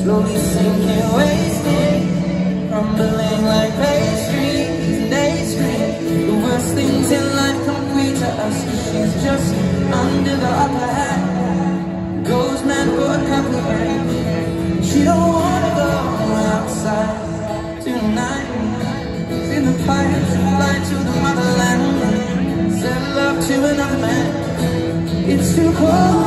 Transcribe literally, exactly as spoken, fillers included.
slowly sinking, wasting, crumbling like pastries, and they scream the worst things in life come free to us. She's just under the upper hand, goes mad for a couple of grand. She don't wanna go outside tonight. In the pipes, fly to the motherland, sell love to another man. It's too cold.